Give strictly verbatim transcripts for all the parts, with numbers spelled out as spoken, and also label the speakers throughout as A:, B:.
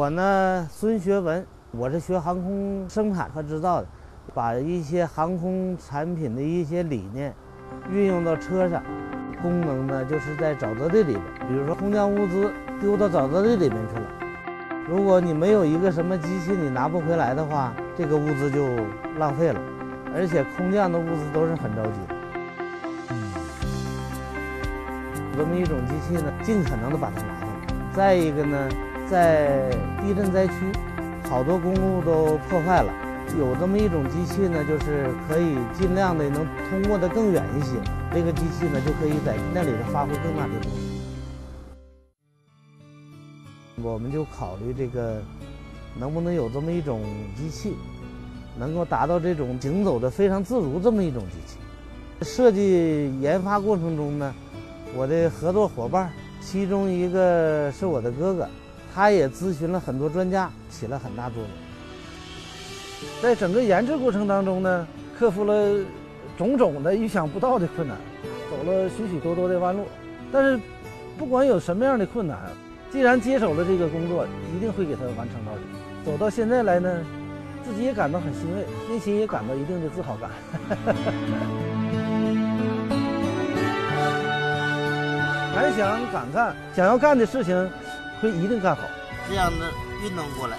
A: 我呢，孙学文，我是学航空生产和制造的，把一些航空产品的一些理念运用到车上。功能呢，就是在沼泽地里边，比如说空降物资丢到沼泽地里面去了，如果你没有一个什么机器你拿不回来的话，这个物资就浪费了，而且空降的物资都是很着急的。这么一种机器呢，尽可能的把它拿下来。再一个呢，在地震灾区，好多公路都破坏了，有这么一种机器呢，就是可以尽量的能通过的更远一些。这个机器呢，就可以在那里头发挥更大的作用。我们就考虑这个，能不能有这么一种机器，能够达到这种行走的非常自如这么一种机器。设计研发过程中呢，我的合作伙伴，其中一个是我的哥哥，他也咨询了很多专家，起了很大作用。
B: 在整个研制过程当中呢，克服了种种的预想不到的困难，走了许许多多的弯路。但是，不管有什么样的困难，既然接手了这个工作，一定会给它完成到底。走到现在来呢，自己也感到很欣慰，内心也感到一定的自豪感。敢想敢干，想要干的事情，会一定干好。
C: 这样的运动过来。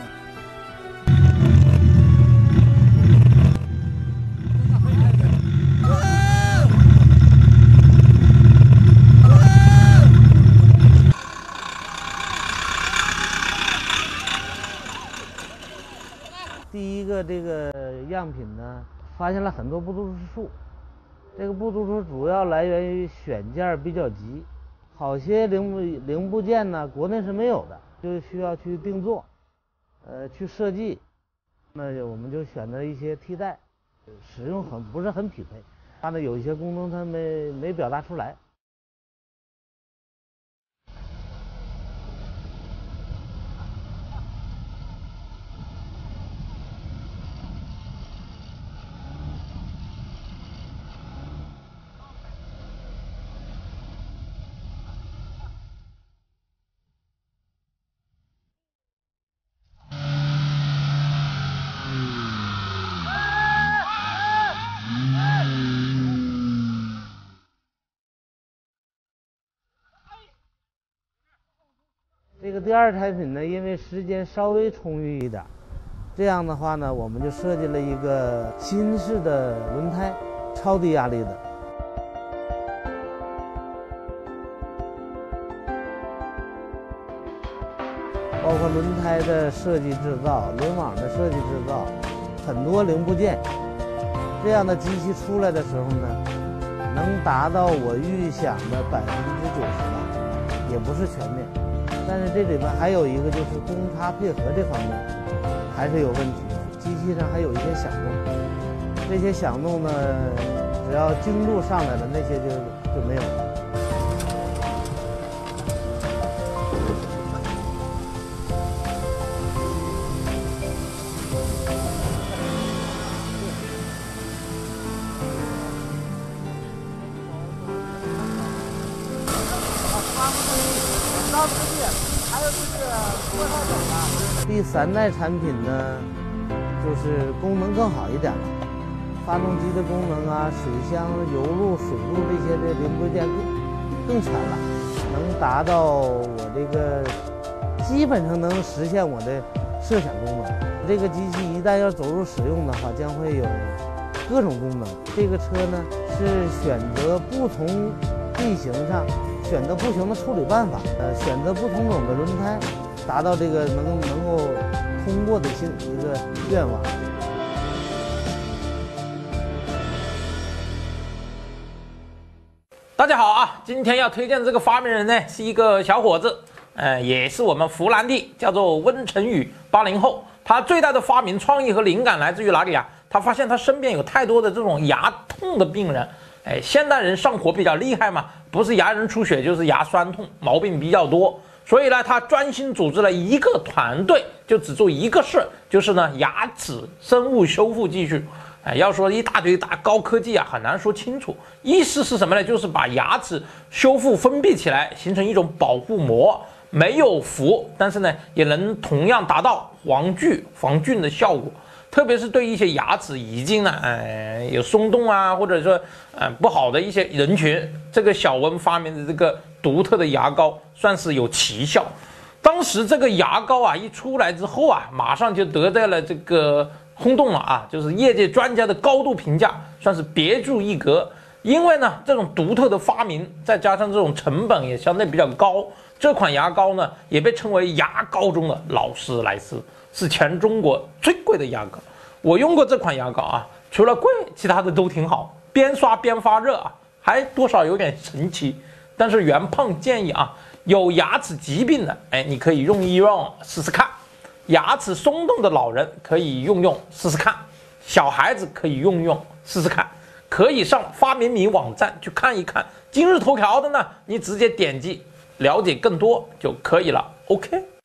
A: 第一个这个样品呢，发现了很多不足之处。这个不足之处主要来源于选件比较急，好些零部零部件呢，国内是没有的，就需要去定做，呃，去设计。那我们就选择一些替代，使用很不是很匹配，它呢有一些功能它没没表达出来。这个第二产品呢，因为时间稍微充裕一点，这样的话呢，我们就设计了一个新式的轮胎，超低压力的。包括轮胎的设计制造、轮网的设计制造，很多零部件，这样的机器出来的时候呢，能达到我预想的百分之九十吧，也不是全面。但是这里面还有一个就是公差配合这方面还是有问题的，机器上还有一些响动，这些响动呢，只要精度上来了，那些就就没有了。第三代产品呢，就是功能更好一点了，发动机的功能啊，水箱、油路、水路这些的零部件更更全了，能达到我这个基本上能实现我的设想功能。这个机器一旦要走入使用的话，将会有各种功能。这个车呢是选择不同地形上选择不同的处理办法，呃，选择不同种的轮胎，达到这个能能够通过的性一个愿望。
D: 大家好啊，今天要推荐这个发明人呢，是一个小伙子，呃，也是我们湖南地，叫做温成宇，八零后。他最大的发明创意和灵感来自于哪里啊？他发现他身边有太多的这种牙痛的病人，哎，现代人上火比较厉害嘛，不是牙龈出血就是牙酸痛，毛病比较多。所以呢，他专心组织了一个团队，就只做一个事，就是呢牙齿生物修复技术。哎，要说一大堆大高科技啊，很难说清楚。意思是什么呢？就是把牙齿修复封闭起来，形成一种保护膜， 没有氟，但是呢，也能同样达到防锯防菌的效果。特别是对一些牙齿已经呢，呃，有松动啊，或者说呃不好的一些人群，这个小温发明的这个独特的牙膏算是有奇效。当时这个牙膏啊一出来之后啊，马上就得到了这个轰动了啊，就是业界专家的高度评价，算是别具一格。因为呢，这种独特的发明，再加上这种成本也相对比较高，这款牙膏呢也被称为牙膏中的劳斯莱斯，是全中国最贵的牙膏。我用过这款牙膏啊，除了贵，其他的都挺好，边刷边发热啊，还多少有点神奇。但是袁胖建议啊，有牙齿疾病的，哎，你可以用一用试试看；牙齿松动的老人可以用用试试看；小孩子可以用用试试看。可以上发明迷网站去看一看。今日头条的呢，你直接点击了解更多就可以了。OK。